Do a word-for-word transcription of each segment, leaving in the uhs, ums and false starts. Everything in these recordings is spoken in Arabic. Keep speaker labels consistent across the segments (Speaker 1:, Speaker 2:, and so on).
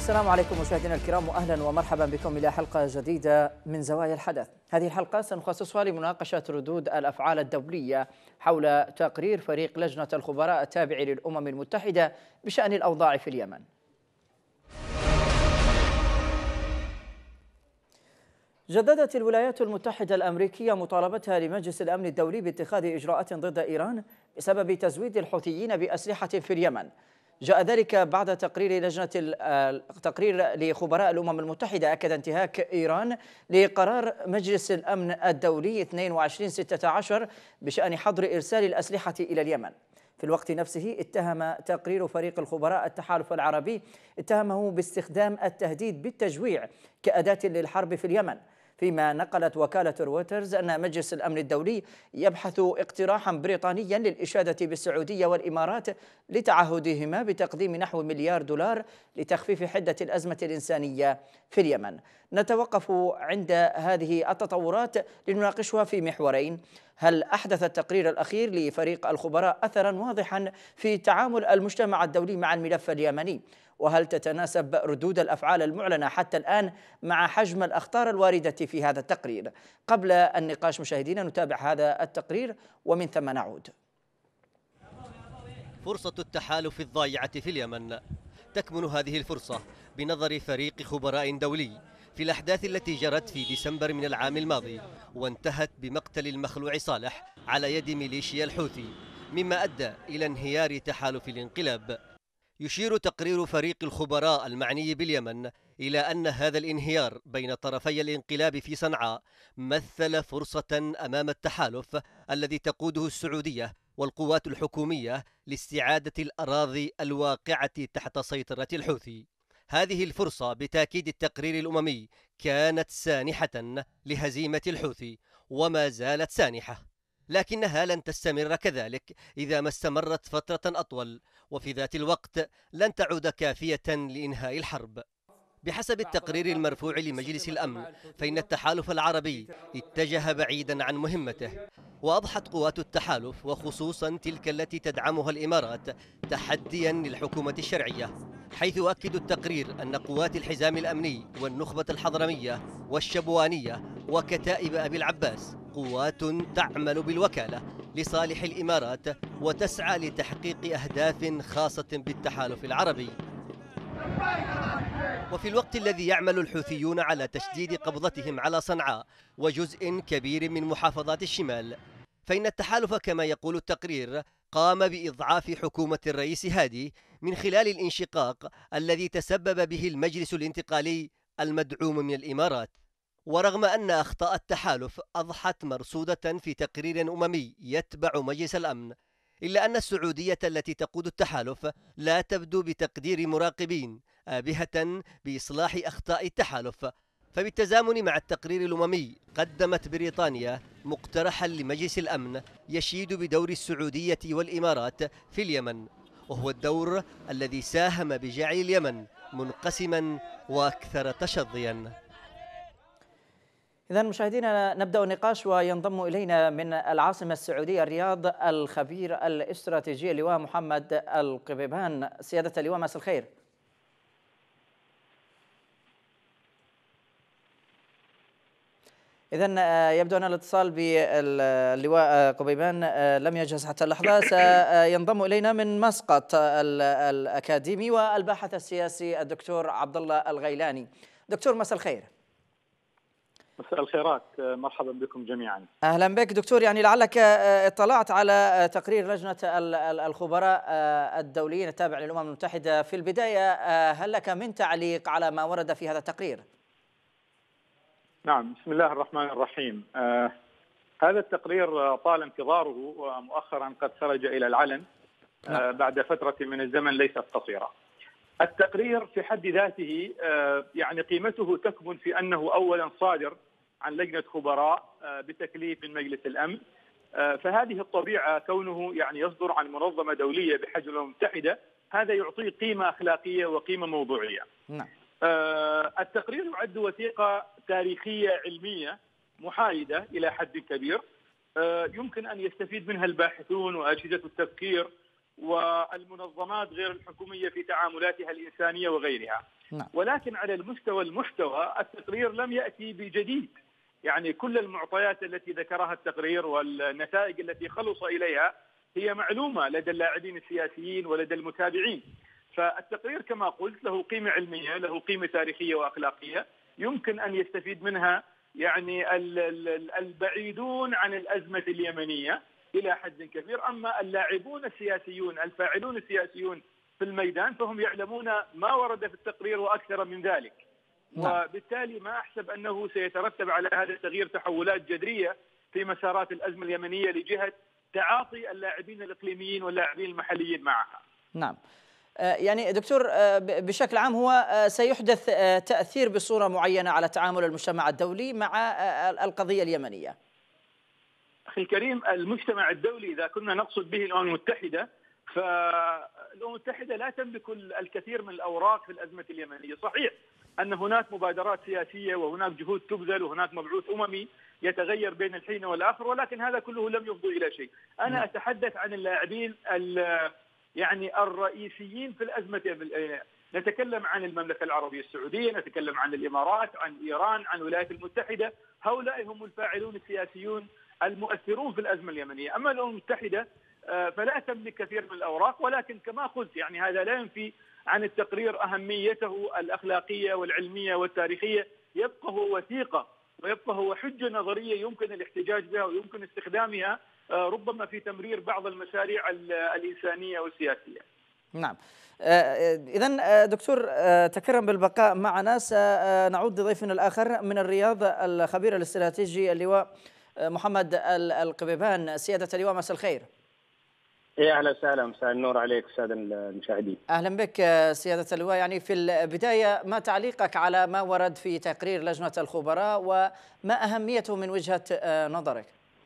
Speaker 1: السلام عليكم مشاهدينا الكرام، واهلا ومرحبا بكم الى حلقه جديده من زوايا الحدث. هذه الحلقه سنخصصها لمناقشه ردود الافعال الدوليه حول تقرير فريق لجنه الخبراء التابع للامم المتحده بشان الاوضاع في اليمن. جددت الولايات المتحده الامريكيه مطالبتها لمجلس الامن الدولي باتخاذ اجراءات ضد ايران بسبب تزويد الحوثيين باسلحه في اليمن. جاء ذلك بعد تقرير لجنة تقرير لخبراء الأمم المتحدة أكد انتهاك إيران لقرار مجلس الأمن الدولي اثنين وعشرين ستة عشر بشأن حظر إرسال الأسلحة إلى اليمن. في الوقت نفسه اتهم تقرير فريق الخبراء التحالف العربي اتهمه باستخدام التهديد بالتجويع كأداة للحرب في اليمن، فيما نقلت وكالة رويترز أن مجلس الأمن الدولي يبحث اقتراحا بريطانيا للإشادة بالسعودية والإمارات لتعهدهما بتقديم نحو مليار دولار لتخفيف حدة الأزمة الإنسانية في اليمن. نتوقف عند هذه التطورات لنناقشها في محورين: هل أحدث التقرير الأخير لفريق الخبراء أثرا واضحا في تعامل المجتمع الدولي مع الملف اليمني؟ وهل تتناسب ردود الأفعال المعلنة حتى الآن مع حجم الأخطار الواردة في هذا التقرير؟ قبل النقاش مشاهدينا نتابع هذا التقرير ومن ثم نعود.
Speaker 2: فرصة التحالف الضائعة في اليمن. تكمن هذه الفرصة بنظر فريق خبراء دولي في الأحداث التي جرت في ديسمبر من العام الماضي وانتهت بمقتل المخلوع صالح على يد ميليشيا الحوثي، مما أدى إلى انهيار تحالف الانقلاب. يشير تقرير فريق الخبراء المعني باليمن إلى أن هذا الانهيار بين طرفي الانقلاب في صنعاء مثل فرصة أمام التحالف الذي تقوده السعودية والقوات الحكومية لاستعادة الأراضي الواقعة تحت سيطرة الحوثي. هذه الفرصة بتأكيد التقرير الأممي كانت سانحة لهزيمة الحوثي وما زالت سانحة، لكنها لن تستمر كذلك إذا ما استمرت فترة أطول، وفي ذات الوقت لن تعود كافية لإنهاء الحرب. بحسب التقرير المرفوع لمجلس الأمن فإن التحالف العربي اتجه بعيدا عن مهمته، وأضحت قوات التحالف وخصوصا تلك التي تدعمها الإمارات تحديا للحكومة الشرعية، حيث يؤكد التقرير أن قوات الحزام الأمني والنخبة الحضرمية والشبوانية وكتائب أبي العباس قوات تعمل بالوكالة لصالح الإمارات وتسعى لتحقيق أهداف خاصة بالتحالف العربي. وفي الوقت الذي يعمل الحوثيون على تشديد قبضتهم على صنعاء وجزء كبير من محافظات الشمال، فإن التحالف كما يقول التقرير قام بإضعاف حكومة الرئيس هادي من خلال الانشقاق الذي تسبب به المجلس الانتقالي المدعوم من الإمارات. ورغم أن أخطاء التحالف أضحت مرصودة في تقرير أممي يتبع مجلس الأمن، إلا أن السعودية التي تقود التحالف لا تبدو بتقدير مراقبين آبهة بإصلاح أخطاء التحالف. فبالتزامن مع التقرير الأممي قدمت بريطانيا مقترحا لمجلس الأمن يشيد بدور السعودية والإمارات في اليمن، وهو الدور الذي ساهم بجعل اليمن منقسما وأكثر تشظيا.
Speaker 1: إذن مشاهدينا نبدأ النقاش، وينضم إلينا من العاصمة السعودية الرياض الخبير الاستراتيجي اللواء محمد القبيبان. سيادة اللواء مساء الخير. إذن يبدو أن الاتصال باللواء قبيبان لم يجهز حتى اللحظة. سينضم إلينا من مسقط الأكاديمي والباحث السياسي الدكتور عبد الله الغيلاني. دكتور مساء الخير.
Speaker 3: مساء الخيرات، مرحبا بكم جميعا.
Speaker 1: أهلا بك دكتور. يعني لعلك اطلعت على تقرير لجنة الخبراء الدوليين التابع للأمم المتحدة. في البداية هل لك من تعليق على ما ورد في هذا التقرير؟
Speaker 3: نعم، بسم الله الرحمن الرحيم. آه هذا التقرير طال انتظاره ومؤخرا قد خرج إلى العلن آه بعد فترة من الزمن ليست قصيرة. التقرير في حد ذاته آه يعني قيمته تكمن في أنه أولا صادر عن لجنة خبراء آه بتكليف من مجلس الأمن، آه فهذه الطبيعة كونه يعني يصدر عن منظمة دولية بحجم الأمم المتحدة هذا يعطيه قيمة أخلاقية وقيمة موضوعية. نعم. آه التقرير يعد وثيقة تاريخية علمية محايدة إلى حد كبير، آه يمكن أن يستفيد منها الباحثون وأجهزة التفكير والمنظمات غير الحكومية في تعاملاتها الإنسانية وغيرها.
Speaker 1: نعم.
Speaker 3: ولكن على المستوى المحتوى التقرير لم يأتي بجديد، يعني كل المعطيات التي ذكرها التقرير والنتائج التي خلص إليها هي معلومة لدى اللاعبين السياسيين ولدى المتابعين. فالتقرير كما قلت له قيمة علمية، له قيمة تاريخية وأخلاقية، يمكن أن يستفيد منها يعني البعيدون عن الأزمة اليمنية إلى حد كبير. أما اللاعبون السياسيون الفاعلون السياسيون في الميدان فهم يعلمون ما ورد في التقرير وأكثر من ذلك. نعم. وبالتالي ما أحسب أنه سيترتب على هذا التغيير تحولات جذرية في مسارات الأزمة اليمنية لجهة تعاطي اللاعبين الإقليميين واللاعبين المحليين معها.
Speaker 1: نعم. يعني دكتور، بشكل عام هو سيحدث تأثير بصورة معينة على تعامل المجتمع الدولي مع القضية اليمنية.
Speaker 3: أخي الكريم، المجتمع الدولي إذا كنا نقصد به الأمم المتحدة، فالأمم المتحدة لا تملك الكثير من الأوراق في الأزمة اليمنية. صحيح أن هناك مبادرات سياسية وهناك جهود تبذل وهناك مبعوث أممي يتغير بين الحين والآخر، ولكن هذا كله لم يفضي إلى شيء. أنا أتحدث عن اللاعبين يعني الرئيسيين في الأزمة. نتكلم عن المملكة العربية السعودية، نتكلم عن الإمارات، عن إيران، عن الولايات المتحدة. هؤلاء هم الفاعلون السياسيون المؤثرون في الأزمة اليمنية. أما الأمم المتحدة فلا تملك كثير من الأوراق، ولكن كما قلت يعني هذا لا ينفي عن التقرير أهميته الأخلاقية والعلمية والتاريخية. يبقى هو وثيقة ويبقى هو حجة نظرية يمكن الاحتجاج بها ويمكن استخدامها ربما في تمرير بعض المشاريع الإنسانية والسياسية.
Speaker 1: نعم. إذن دكتور تكرم بالبقاء معنا، سنعود لضيفنا الآخر من الرياض الخبير الاستراتيجي اللواء محمد القبيبان. سيادة اللواء، مساء الخير.
Speaker 4: يا اهلا وسهلا، مساء النور عليك الساده المشاهدين.
Speaker 1: اهلا بك سياده اللواء. يعني في البدايه ما تعليقك على ما ورد في تقرير لجنه الخبراء وما اهميته من وجهه نظرك؟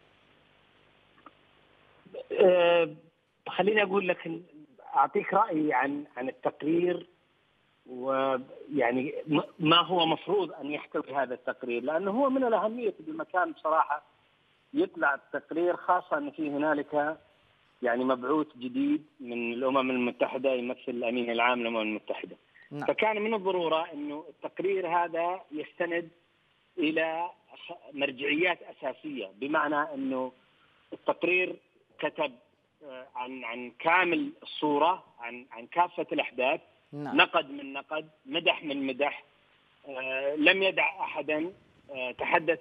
Speaker 4: أه خليني اقول لك، اعطيك رايي عن عن التقرير، ويعني ما هو مفروض ان يحتوي هذا التقرير، لانه هو من الاهميه بمكان بصراحه يطلع التقرير، خاصه ان في هنالك يعني مبعوث جديد من الأمم المتحدة يمثل الأمين العام للأمم المتحدة. نعم. فكان من الضرورة أنه التقرير هذا يستند إلى مرجعيات أساسية، بمعنى أنه التقرير كتب عن عن كامل الصورة، عن عن كافة الأحداث. نعم. نقد من نقد، مدح من مدح، آه لم يدع أحدا، آه تحدث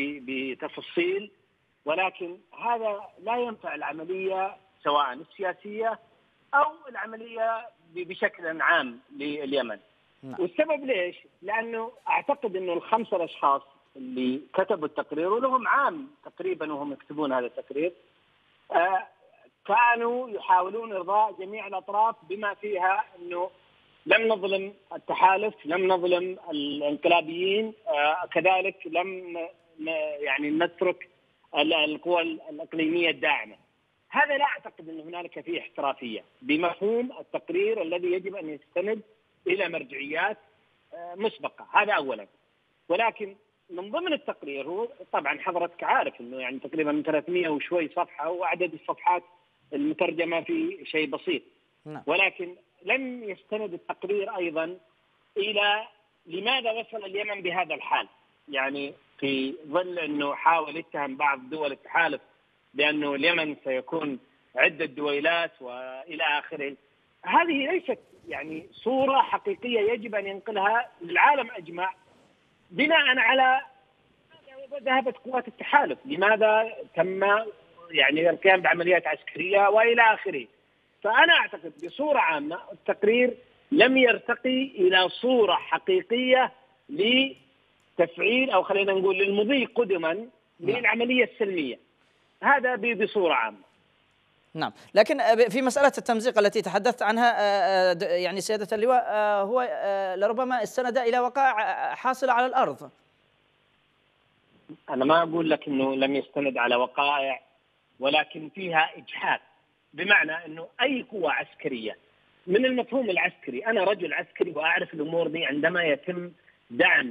Speaker 4: بتفصيل، ولكن هذا لا ينفع العملية سواء السياسية أو العملية بشكل عام لليمن. نعم. والسبب ليش؟ لأنه أعتقد أنه الخمسة الأشخاص اللي كتبوا التقرير ولهم عام تقريبا وهم يكتبون هذا التقرير، آه كانوا يحاولون إرضاء جميع الأطراف، بما فيها أنه لم نظلم التحالف، لم نظلم الانقلابيين، آه كذلك لم يعني نترك القوى الإقليمية الداعمة. هذا لا أعتقد أن هنالك فيه احترافية بمفهوم التقرير الذي يجب أن يستند إلى مرجعيات مسبقة. هذا أولا. ولكن من ضمن التقرير، هو طبعا حضرتك عارف أنه يعني تقريبا من ثلاثمئة وشوي صفحة، وعدد الصفحات المترجمة في شيء بسيط. ولكن لم يستند التقرير أيضا إلى لماذا وصل اليمن بهذا الحال، يعني في ظل أنه حاول يتهم بعض دول التحالف بأنه اليمن سيكون عدة دويلات وإلى آخره. هذه ليست يعني صورة حقيقية يجب أن ينقلها للعالم أجمع بناء على ذهبت قوات التحالف، لماذا تم يعني القيام بعمليات عسكرية وإلى آخره. فأنا أعتقد بصورة عامة التقرير لم يرتقي إلى صورة حقيقية لتفعيل أو خلينا نقول للمضي قدما للعملية السلمية. هذا بصورة عامة.
Speaker 1: نعم، لكن في مسألة التمزيق التي تحدثت عنها يعني سيادة اللواء، هو لربما استند إلى وقائع حاصلة على الأرض.
Speaker 4: أنا ما أقول لك أنه لم يستند على وقائع، ولكن فيها إجحاف، بمعنى أنه أي قوة عسكرية من المفهوم العسكري، أنا رجل عسكري وأعرف الأمور دي، عندما يتم دعم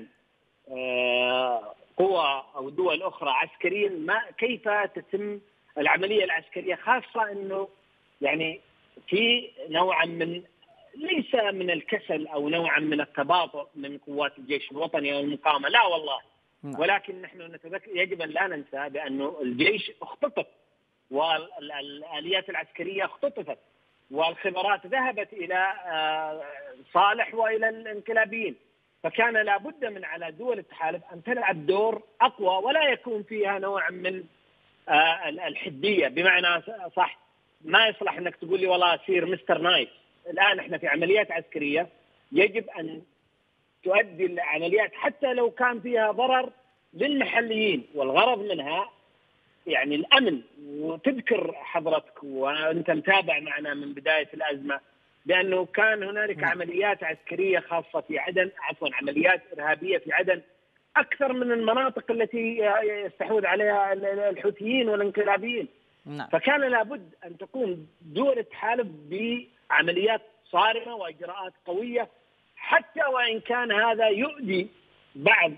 Speaker 4: قوى أو دول أخرى عسكريا ما كيف تتم العملية العسكرية، خاصة أنه يعني في نوعا من ليس من الكسل أو نوعا من التباطؤ من قوات الجيش الوطني أو المقاومة، لا والله. ولكن نحن نتذكر، يجب أن لا ننسى بأنه الجيش اختطف والآليات العسكرية اختطفت والخبرات ذهبت إلى صالح وإلى الانقلابيين، فكان لابد من على دول التحالف أن تلعب دور أقوى ولا يكون فيها نوع من الحدية. بمعنى صح، ما يصلح أنك تقول لي والله سير مستر نايس. الآن احنا في عمليات عسكرية يجب أن تؤدي العمليات حتى لو كان فيها ضرر للمحليين، والغرض منها يعني الأمن. وتذكر حضرتك وأنت متابع معنا من بداية الأزمة بأنه كان هنالك عمليات عسكرية خاصة في عدن، عفوا عمليات إرهابية في عدن أكثر من المناطق التي يستحوذ عليها الحوثيين والانقلابيين. نعم. فكان لابد أن تكون دول التحالف بعمليات صارمة وإجراءات قوية، حتى وإن كان هذا يؤذي بعض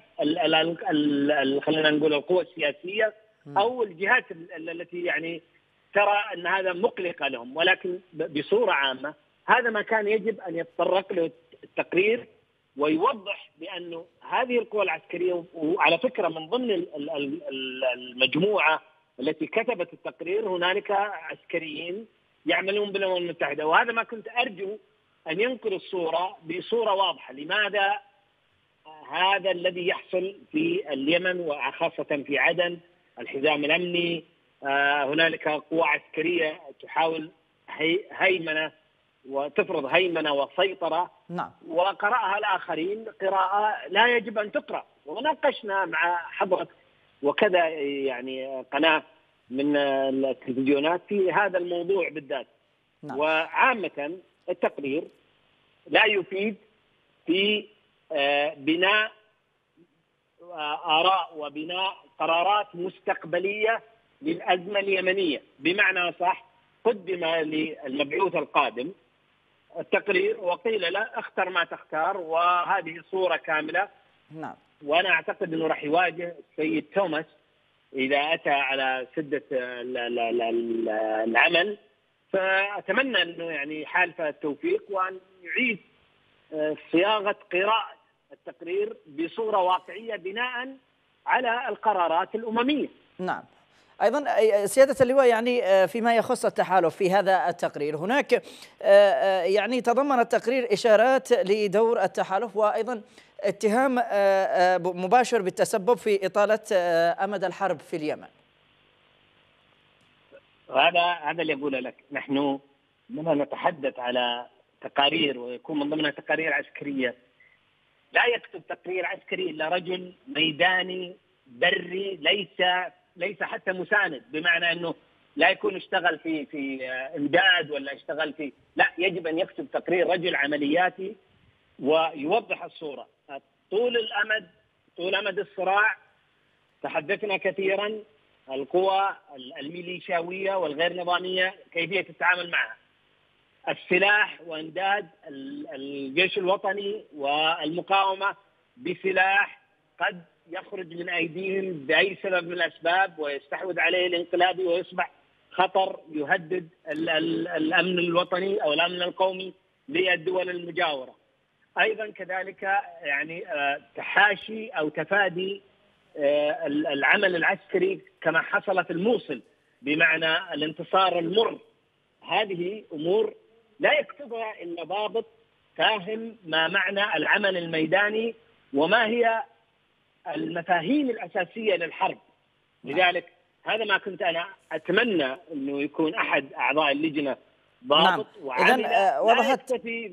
Speaker 4: خلينا نقول القوى السياسية أو الجهات التي يعني ترى أن هذا مقلق لهم. ولكن بصورة عامة هذا ما كان يجب أن يتطرق له التقرير ويوضح بأنه هذه القوى العسكرية، وعلى فكرة من ضمن المجموعة التي كتبت التقرير هنالك عسكريين يعملون بالأمم المتحدة، وهذا ما كنت أرجو أن ينقل الصورة بصورة واضحة. لماذا هذا الذي يحصل في اليمن وخاصة في عدن؟ الحزام الأمني، هنالك قوى عسكرية تحاول هيمنة وتفرض هيمنة وسيطرة. نعم. وقرأها الآخرين قراءة لا يجب أن تقرأ. وناقشنا مع حضرتك وكذا يعني قناة من التلفزيونات في هذا الموضوع بالذات. نعم. وعامة التقرير لا يفيد في بناء آراء وبناء قرارات مستقبلية للأزمة اليمنية. بمعنى صح، قدم للمبعوث القادم التقرير وقيل له اختر ما تختار وهذه صورة كاملة. نعم. وأنا أعتقد أنه راح يواجه السيد توماس إذا أتى على سدة العمل، فأتمنى أنه يعني حالف التوفيق وأن يعيد صياغة قراءة التقرير بصورة واقعية بناء على القرارات الأممية.
Speaker 1: نعم. أيضا سيادة اللواء، يعني فيما يخص التحالف في هذا التقرير، هناك يعني تضمن التقرير إشارات لدور التحالف وأيضا اتهام مباشر بالتسبب في إطالة أمد الحرب في اليمن.
Speaker 4: هذا هذا اللي أقوله لك. نحن لما نتحدث على تقارير ويكون من ضمنها تقارير عسكرية، لا يكتب تقرير عسكري إلا رجل ميداني بري، ليس ليس حتى مساند، بمعنى أنه لا يكون اشتغل في في إمداد ولا اشتغل في، لا، يجب أن يكتب تقرير رجل عملياتي ويوضح الصورة. طول الأمد طول أمد الصراع تحدثنا كثيرا، القوى الميليشياوية والغير نظامية كيفية التعامل معها، السلاح وإمداد الجيش الوطني والمقاومة بسلاح قد يخرج من أيديهم بأي سبب من الأسباب ويستحوذ عليه الانقلابي ويصبح خطر يهدد الأمن الوطني أو الأمن القومي للدول المجاورة. أيضا كذلك يعني تحاشي أو تفادي العمل العسكري كما حصل في الموصل، بمعنى الانتصار المر. هذه أمور لا يكتبها إلا ضابط فاهم ما معنى العمل الميداني وما هي المفاهيم الأساسية للحرب. لذلك هذا ما كنت أنا أتمنى أنه يكون أحد أعضاء اللجنة ضابط. نعم. وعامل.
Speaker 1: إذن وضحت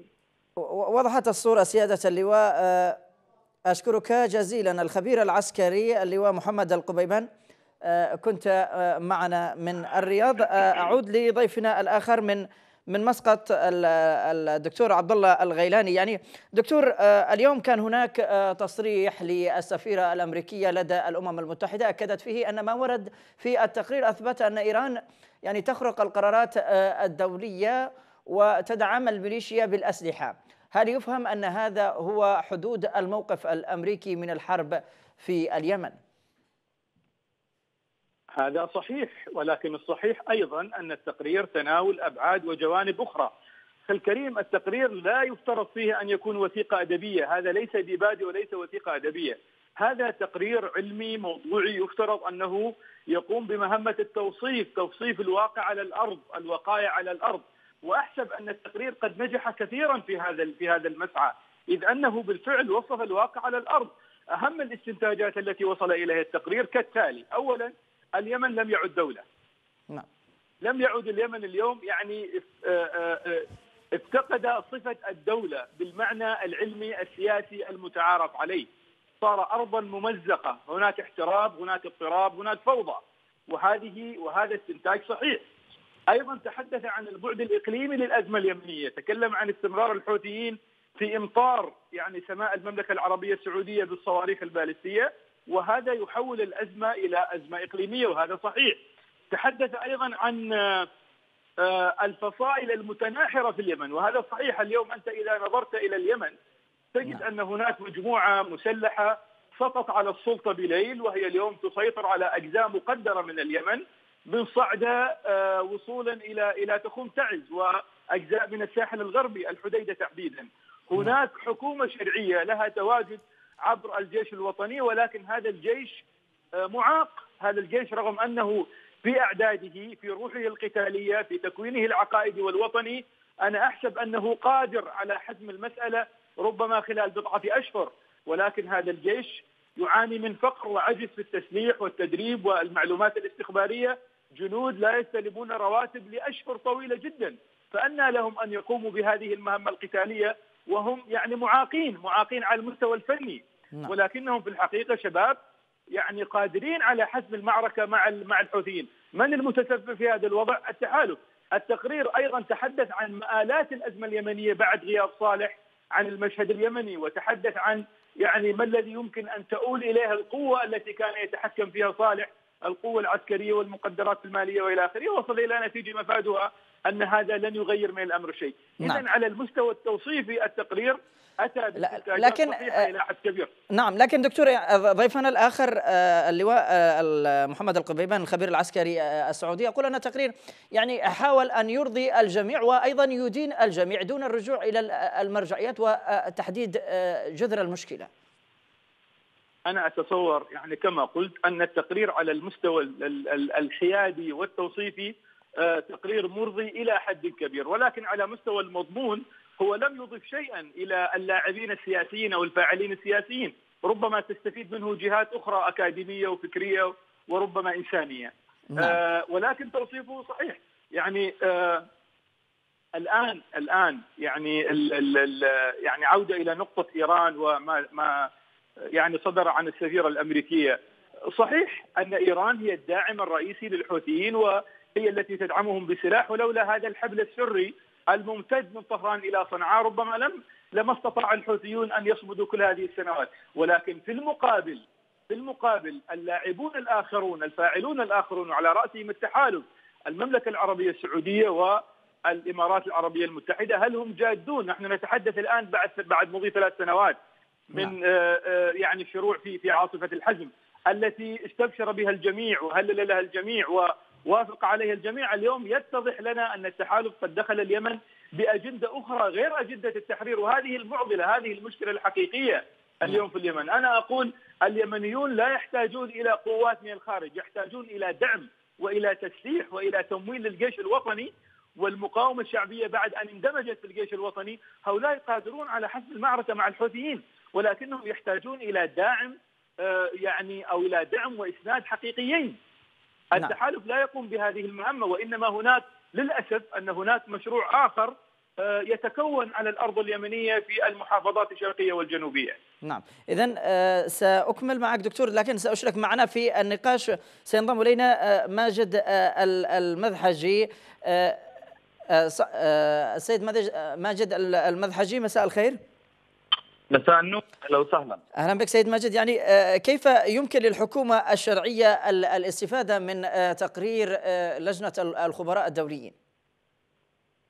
Speaker 1: وضحت الصورة سيادة اللواء. أشكرك جزيلا الخبير العسكري اللواء محمد القبيبان، كنت معنا من الرياض. أعود لضيفنا الآخر من من مسقط الدكتور عبد الله الغيلاني. يعني دكتور، اليوم كان هناك تصريح للسفيرة الأمريكية لدى الأمم المتحدة أكدت فيه أن ما ورد في التقرير أثبت أن إيران يعني تخرق القرارات الدولية وتدعم الميليشيا بالأسلحة. هل يفهم أن هذا هو حدود الموقف الأمريكي من الحرب في اليمن؟
Speaker 3: هذا صحيح، ولكن الصحيح أيضا أن التقرير تناول أبعاد وجوانب أخرى. أخي الكريم، التقرير لا يفترض فيه أن يكون وثيقة أدبية، هذا ليس ديباجي وليس وثيقة أدبية، هذا تقرير علمي موضوعي يفترض أنه يقوم بمهمة التوصيف، توصيف الواقع على الأرض، الوقائع على الأرض. وأحسب أن التقرير قد نجح كثيرا في هذا في هذا المسعى، إذ أنه بالفعل وصف الواقع على الأرض. أهم الاستنتاجات التي وصل إليها التقرير كالتالي: أولا، اليمن لم يعد دولة.
Speaker 1: نعم.
Speaker 3: لم يعد اليمن اليوم يعني افتقد صفة الدولة بالمعنى العلمي السياسي المتعارف عليه، صار أرضا ممزقة، هناك احتراب، هناك اضطراب، هناك فوضى، وهذه وهذا استنتاج صحيح. أيضا تحدث عن البعد الإقليمي للأزمة اليمنية، تكلم عن استمرار الحوثيين في إمطار يعني سماء المملكة العربية السعودية بالصواريخ البالستية، وهذا يحول الأزمة إلى أزمة إقليمية، وهذا صحيح. تحدث أيضا عن الفصائل المتناحرة في اليمن، وهذا صحيح. اليوم أنت إذا نظرت إلى اليمن تجد أن هناك مجموعة مسلحة سقط على السلطة بليل، وهي اليوم تسيطر على أجزاء مقدرة من اليمن، من صعدة وصولا إلى إلى تخوم تعز وأجزاء من الساحل الغربي، الحديدة تحديدا. هناك حكومة شرعية لها تواجد عبر الجيش الوطني، ولكن هذا الجيش معاق. هذا الجيش رغم أنه في أعداده، في روحه القتالية، في تكوينه العقائدي والوطني، أنا أحسب أنه قادر على حسم المسألة ربما خلال بضعة أشهر، ولكن هذا الجيش يعاني من فقر وعجز في التسليح والتدريب والمعلومات الاستخبارية، جنود لا يستلمون رواتب لأشهر طويلة جدا، فأنى لهم أن يقوموا بهذه المهمة القتالية وهم يعني معاقين معاقين على المستوى الفني، ولكنهم في الحقيقة شباب يعني قادرين على حسم المعركة مع مع الحوثيين. من المتسبب في هذا الوضع؟ التحالف. التقرير أيضا تحدث عن مآلات الأزمة اليمنية بعد غياب صالح عن المشهد اليمني، وتحدث عن يعني ما الذي يمكن أن تؤول إليها القوة التي كان يتحكم فيها صالح، القوة العسكرية والمقدرات المالية وإلى آخره. وصل إلى نتيجة مفادها أن هذا لن يغير من الأمر شيء. نعم. إذن على المستوى التوصيفي التقرير أتى باستنتاجات صحيحة إلى حد كبير.
Speaker 1: نعم، لكن دكتور ضيفنا الآخر اللواء محمد القبيبان الخبير العسكري السعودي يقول أن التقرير يعني حاول أن يرضي الجميع وأيضا يدين الجميع دون الرجوع إلى المرجعيات وتحديد جذر المشكلة.
Speaker 3: أنا أتصور يعني كما قلت أن التقرير على المستوى الحيادي والتوصيفي تقرير مرضي إلى حد كبير، ولكن على مستوى المضمون هو لم يضف شيئا إلى اللاعبين السياسيين أو الفاعلين السياسيين، ربما تستفيد منه جهات أخرى أكاديمية وفكرية وربما إنسانية. نعم. آه ولكن توصيفه صحيح. يعني آه الآن الآن يعني ال ال ال يعني عودة إلى نقطة إيران وما ما يعني صدر عن السفيرة الأمريكية. صحيح أن إيران هي الداعم الرئيسي للحوثيين وهي التي تدعمهم بسلاح، ولولا هذا الحبل السري الممتد من طهران إلى صنعاء ربما لم لما استطاع الحوثيون أن يصمدوا كل هذه السنوات. ولكن في المقابل في المقابل اللاعبون الآخرون الفاعلون الآخرون على رأسهم التحالف المملكة العربية السعودية والإمارات العربية المتحدة، هل هم جادون؟ نحن نتحدث الآن بعد بعد مضي ثلاث سنوات من يعني الشروع في في عاصفة الحزم التي استبشر بها الجميع وهلل لها الجميع ووافق عليها الجميع. اليوم يتضح لنا أن التحالف قد دخل اليمن بأجندة أخرى غير أجندة التحرير، وهذه المعضلة، هذه المشكلة الحقيقية اليوم في اليمن. أنا أقول اليمنيون لا يحتاجون إلى قوات من الخارج، يحتاجون إلى دعم وإلى تسليح وإلى تمويل للجيش الوطني والمقاومة الشعبية بعد أن اندمجت في الجيش الوطني. هؤلاء قادرون على حسم المعركة مع الحوثيين، ولكنهم يحتاجون إلى داعم يعني أو إلى دعم وإسناد حقيقيين. التحالف لا يقوم بهذه المهمة، وإنما هناك للأسف أن هناك مشروع آخر يتكون على الأرض اليمنية في المحافظات الشرقية والجنوبية.
Speaker 1: نعم، إذن سأكمل معك دكتور، لكن سأشرك معنا في النقاش سينضم إلينا ماجد المذحجي. السيد ماجد المذحجي، مساء الخير.
Speaker 5: مساء النور، اهلا وسهلا.
Speaker 1: اهلا بك سيد ماجد. يعني كيف يمكن للحكومه الشرعيه الاستفاده من تقرير لجنه الخبراء الدوليين؟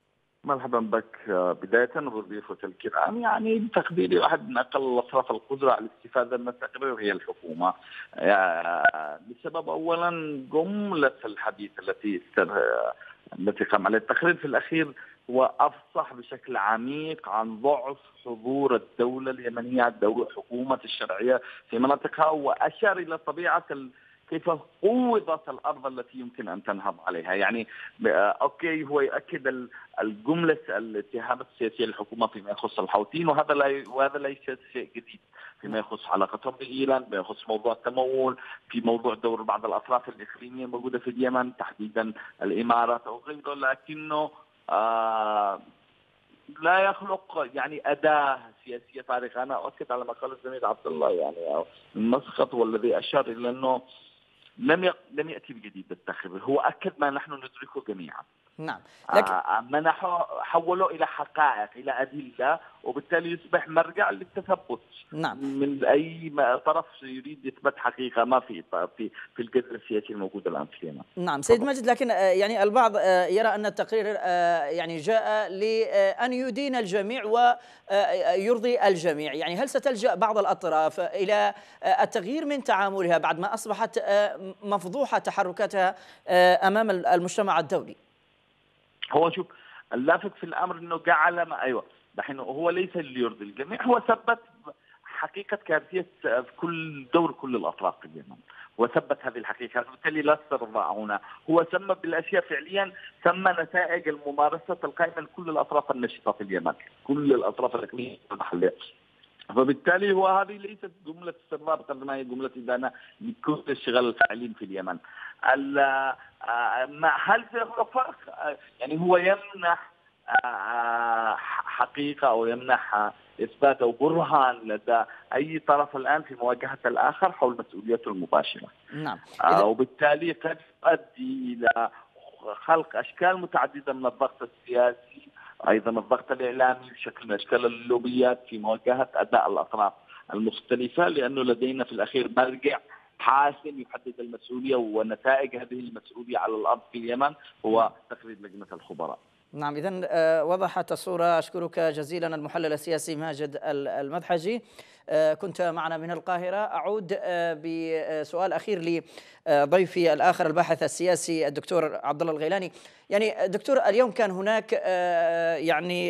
Speaker 5: مرحبا بك بداية وبضيوفك الكرام. يعني بتقديري واحد من أقل الأطراف القدرة على الاستفادة من التقرير هي الحكومة، بسبب أولا جملة الحديث التي التي قام عليها التقرير في الأخير، وأفصح بشكل عميق عن ضعف حضور الدولة اليمنية، الدولة حكومة الشرعية في مناطقها، وأشار إلى طبيعة كيف قوضت الأرض التي يمكن أن تنهض عليها. يعني أوكي، هو يؤكد الجملة الاتهامات السياسية للحكومة فيما يخص الحوثيين، وهذا لا وهذا ليس شيء جديد فيما يخص علاقتهم بإيران، فيما يخص موضوع التمول، في موضوع دور بعض الأطراف الإقليمية الموجودة في اليمن تحديدا الإمارات أو غيره، لكنه آه لا يخلق يعني أداة سياسية فارغة. أنا أؤكد على ما قال الزميل عبد الله، يعني المسقط والذي أشار إلى أنه لم يق... لم يأتي بجديد التقرير، هو أكد ما نحن ندركه جميعا.
Speaker 1: نعم، لكن
Speaker 5: آه منحه حوله إلى حقائق، إلى أدلة، وبالتالي يصبح مرجع للتثبت.
Speaker 1: نعم.
Speaker 5: من أي طرف يريد إثبات حقيقة ما في في في الجذر السياسي الموجود الآن في اليمن.
Speaker 1: نعم سيد ماجد، لكن يعني البعض يرى أن التقرير يعني جاء لأن يدين الجميع ويرضي الجميع. يعني هل ستلجأ بعض الأطراف إلى التغيير من تعاملها بعد ما أصبحت مفضوحة تحركاتها أمام المجتمع الدولي؟
Speaker 5: هو شوف، اللافت في الأمر أنه جعل ما أيوة دحين هو ليس اللي يرضي الجميع، هو ثبت حقيقة كارثية في كل دور كل الأطراف في اليمن، وثبت هذه الحقيقة، بالتالي لا استرضاء هنا. هو سمى بالأشياء فعليا، سمى نتائج الممارسة القائمة لكل الأطراف النشطة في اليمن، كل الأطراف الإقليمية والمحلية. فبالتالي هو هذه ليست جملة استرضاء قد ما هي جملة إدانة لكل الشغل الفاعلين في اليمن. هل سيخلق فرق؟ يعني هو يمنح حقيقة أو يمنح إثبات أو برهان لدى أي طرف الآن في مواجهة الآخر حول مسؤوليته المباشرة.
Speaker 1: نعم.
Speaker 5: وبالتالي قد يؤدي إلى خلق أشكال متعددة من الضغط السياسي، أيضا الضغط الإعلامي بشكل من أشكال اللوبيات في مواجهة أداء الأطراف المختلفة، لأنه لدينا في الأخير مرجع حاسم يحدد المسؤولية ونتائج هذه المسؤولية على الأرض في اليمن، هو تقرير لجنة الخبراء.
Speaker 1: نعم، إذن وضحت الصورة. أشكرك جزيلا المحلل السياسي ماجد المدحجي، كنت معنا من القاهرة. أعود بسؤال أخير لضيفي الآخر الباحث السياسي الدكتور عبد الله الغيلاني. يعني دكتور، اليوم كان هناك يعني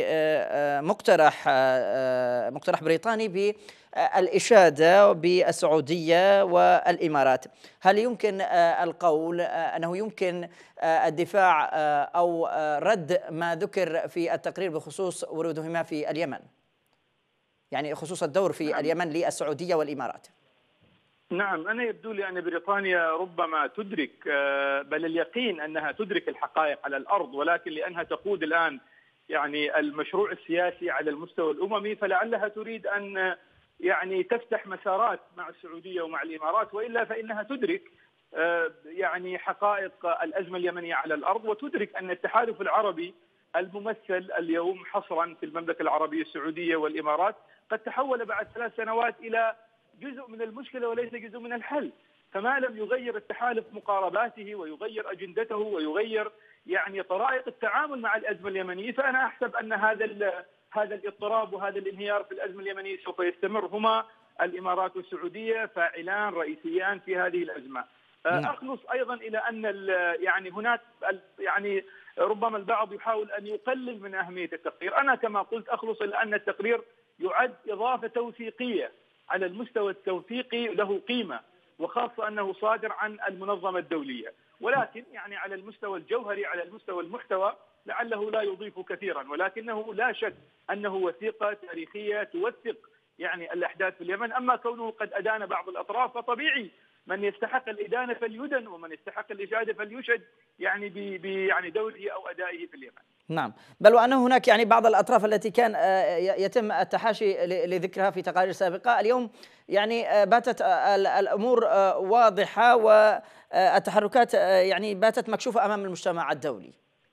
Speaker 1: مقترح مقترح بريطاني بالإشادة بالسعودية والإمارات. هل يمكن القول أنه يمكن الدفاع أو رد ما ذكر في التقرير بخصوص ورودهما في اليمن، يعني خصوص الدور في نعم. اليمن للسعودية والإمارات؟
Speaker 3: نعم، أنا يبدو لي أن بريطانيا ربما تدرك، بل اليقين أنها تدرك الحقائق على الأرض، ولكن لأنها تقود الآن يعني المشروع السياسي على المستوى الأممي، فلعلها تريد أن يعني تفتح مسارات مع السعودية ومع الإمارات، وإلا فإنها تدرك يعني حقائق الأزمة اليمنية على الأرض، وتدرك أن التحالف العربي الممثل اليوم حصرا في المملكة العربية السعودية والإمارات قد تحول بعد ثلاث سنوات إلى جزء من المشكلة وليس جزء من الحل. فما لم يغير التحالف مقارباته ويغير أجندته ويغير يعني طرائق التعامل مع الأزمة اليمنية، فأنا أحسب أن هذا هذا الاضطراب وهذا الانهيار في الأزمة اليمنية سوف يستمر. هما الإمارات والسعودية فاعلان رئيسيان في هذه الأزمة. أخلص أيضا إلى أن يعني هناك يعني ربما البعض يحاول أن يقلل من أهمية التقرير. أنا كما قلت أخلص إلى أن التقرير يعد إضافة توثيقية على المستوى التوثيقي له قيمة، وخاصة أنه صادر عن المنظمة الدولية، ولكن يعني على المستوى الجوهري على المستوى المحتوى لعله لا يضيف كثيرا، ولكنه لا شك أنه وثيقة تاريخية توثق يعني الأحداث في اليمن. أما كونه قد أدان بعض الأطراف فطبيعي من يستحق الإدانة فليدن ومن يستحق الإشادة فليشد يعني ب يعني دوره أو أدائه في اليمن.
Speaker 1: نعم، بل وأن هناك يعني بعض الأطراف التي كان يتم التحاشي لذكرها في تقارير سابقة، اليوم يعني باتت الأمور واضحة والتحركات يعني باتت مكشوفة أمام المجتمع الدولي.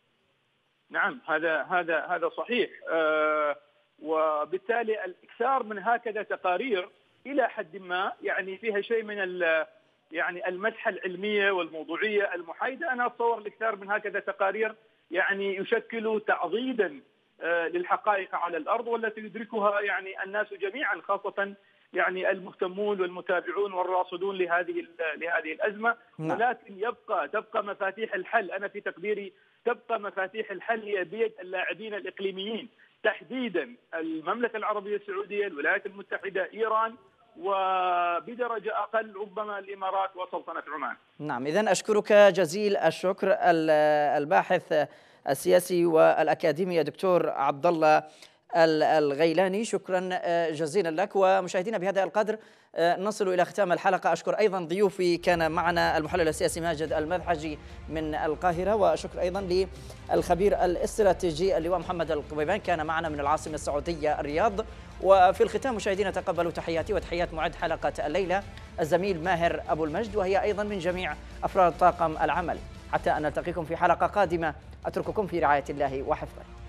Speaker 3: نعم، هذا هذا هذا صحيح، أه وبالتالي الإكثار من هكذا تقارير إلى حد ما يعني فيها شيء من يعني المسحة العلمية والموضوعية المحايدة. أنا أتصور الإكثار من هكذا تقارير يعني يشكل تعضيدا للحقائق على الأرض والتي يدركها يعني الناس جميعا، خاصة يعني المهتمون والمتابعون والراصدون لهذه لهذه الأزمة. ولكن يبقى تبقى مفاتيح الحل، أنا في تقديري تبقى مفاتيح الحل هي بيد اللاعبين الإقليميين، تحديدا المملكة العربية السعودية، الولايات المتحدة، إيران، وبدرجة أقل ربما الإمارات وسلطنة عمان.
Speaker 1: نعم، إذن أشكرك جزيل الشكر الباحث السياسي والأكاديمي دكتور عبد الله الغيلاني، شكرا جزيلا لك. ومشاهدينا بهذا القدر نصل إلى ختام الحلقة. أشكر أيضا ضيوفي، كان معنا المحلل السياسي ماجد المذحجي من القاهرة، وأشكر أيضا للخبير الاستراتيجي اللواء محمد القبيبان كان معنا من العاصمة السعودية الرياض. وفي الختام مشاهدينا تقبلوا تحياتي وتحيات معد حلقة الليلة الزميل ماهر أبو المجد، وهي أيضا من جميع أفراد طاقم العمل. حتى أن نلتقيكم في حلقة قادمة، أترككم في رعاية الله وحفظه.